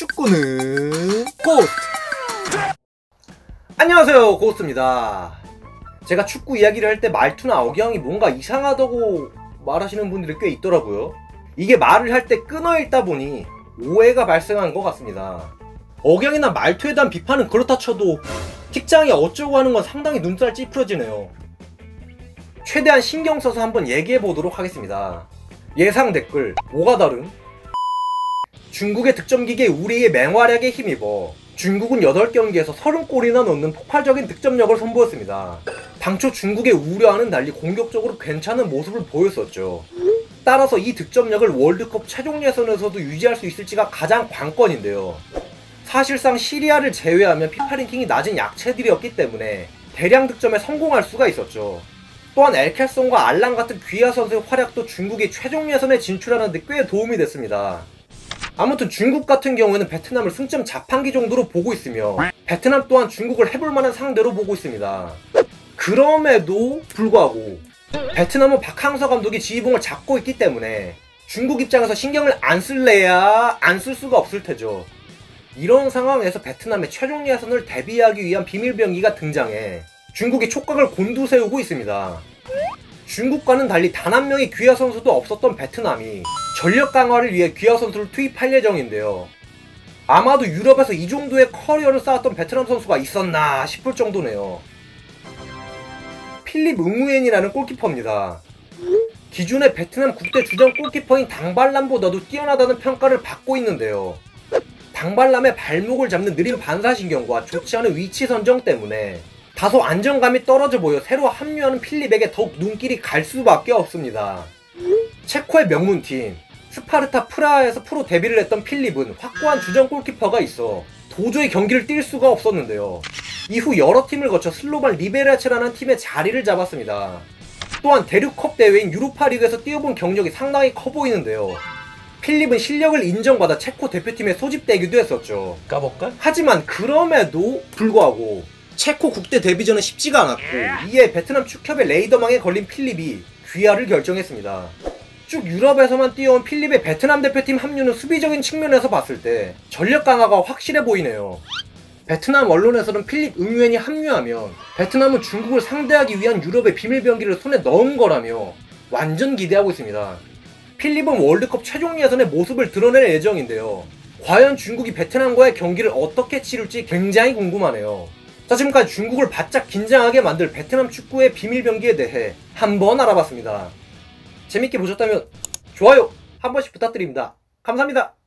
축구는 고스트! 안녕하세요, 고스트입니다. 제가 축구 이야기를 할 때 말투나 억양이 뭔가 이상하다고 말하시는 분들이 꽤 있더라고요. 이게 말을 할 때 끊어 읽다 보니 오해가 발생한 것 같습니다. 억양이나 말투에 대한 비판은 그렇다 쳐도 틱장이 어쩌고 하는 건 상당히 눈살 찌푸려지네요. 최대한 신경 써서 한번 얘기해 보도록 하겠습니다. 예상 댓글, 뭐가 다름? 중국의 득점기계 우리의 맹활약에 힘입어 중국은 8경기에서 30골이나 넣는 폭발적인 득점력을 선보였습니다. 당초 중국의 우려와는 달리 공격적으로 괜찮은 모습을 보였었죠. 따라서 이 득점력을 월드컵 최종 예선에서도 유지할 수 있을지가 가장 관건인데요. 사실상 시리아를 제외하면 피파 랭킹이 낮은 약체들이었기 때문에 대량 득점에 성공할 수가 있었죠. 또한 엘켈송과 알랑 같은 귀하 선수의 활약도 중국이 최종 예선에 진출하는 데 꽤 도움이 됐습니다. 아무튼 중국 같은 경우에는 베트남을 승점 자판기 정도로 보고 있으며 베트남 또한 중국을 해볼 만한 상대로 보고 있습니다. 그럼에도 불구하고 베트남은 박항서 감독이 지휘봉을 잡고 있기 때문에 중국 입장에서 신경을 안 쓸래야 안 쓸 수가 없을 테죠. 이런 상황에서 베트남의 최종 예선을 대비하기 위한 비밀병기가 등장해 중국이 촉각을 곤두세우고 있습니다. 중국과는 달리 단 한 명의 귀하 선수도 없었던 베트남이 전력 강화를 위해 귀하 선수를 투입할 예정인데요. 아마도 유럽에서 이 정도의 커리어를 쌓았던 베트남 선수가 있었나 싶을 정도네요. 필립 응우엔이라는 골키퍼입니다. 기존의 베트남 국대 주전 골키퍼인 당발람보다도 뛰어나다는 평가를 받고 있는데요. 당발람의 발목을 잡는 느린 반사신경과 좋지 않은 위치 선정 때문에 다소 안정감이 떨어져 보여 새로 합류하는 필립에게 더욱 눈길이 갈 수밖에 없습니다. 체코의 명문팀 스파르타 프라하에서 프로 데뷔를 했던 필립은 확고한 주전 골키퍼가 있어 도저히 경기를 뛸 수가 없었는데요. 이후 여러 팀을 거쳐 슬로반 리베라체라는 팀의 자리를 잡았습니다. 또한 대륙컵 대회인 유로파리그에서 뛰어본 경력이 상당히 커 보이는데요. 필립은 실력을 인정받아 체코 대표팀에 소집되기도 했었죠. 까볼까? 하지만 그럼에도 불구하고 체코 국대 데뷔전은 쉽지가 않았고 이에 베트남 축협의 레이더망에 걸린 필립이 귀화를 결정했습니다. 쭉 유럽에서만 뛰어온 필립의 베트남 대표팀 합류는 수비적인 측면에서 봤을 때 전력 강화가 확실해 보이네요. 베트남 언론에서는 필립 응유엔이 합류하면 베트남은 중국을 상대하기 위한 유럽의 비밀병기를 손에 넣은 거라며 완전 기대하고 있습니다. 필립은 월드컵 최종 예선의 모습을 드러낼 예정인데요. 과연 중국이 베트남과의 경기를 어떻게 치룰지 굉장히 궁금하네요. 자, 지금까지 중국을 바짝 긴장하게 만들 베트남 축구의 비밀병기에 대해 한번 알아봤습니다. 재밌게 보셨다면 좋아요 한 번씩 부탁드립니다. 감사합니다.